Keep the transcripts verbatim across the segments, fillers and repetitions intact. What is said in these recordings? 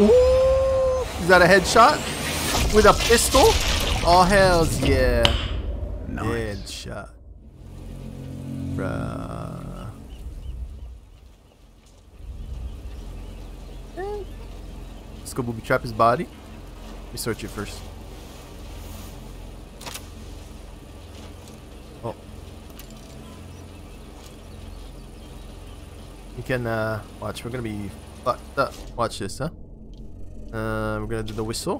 Ooh, is that a headshot? With a pistol? Oh, hells yeah. Nice. Headshot. Bruh. Let's go booby trap his body. Let me search it first. Oh. You can, uh, watch, we're gonna be fucked up. Watch this, huh? Uh, we're gonna do the whistle.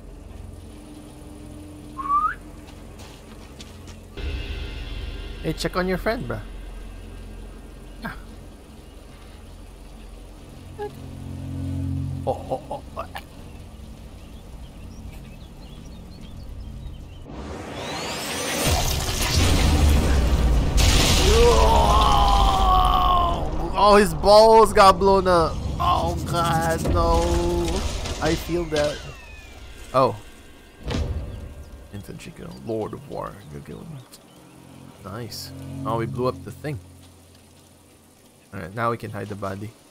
Hey, check on your friend, bruh. Ah. Oh, oh, oh, oh. Oh, his balls got blown up. Oh god, no. I feel that. Oh. Infantry kill. Lord of War. Good kill. Nice. Oh, we blew up the thing. Alright, now we can hide the body.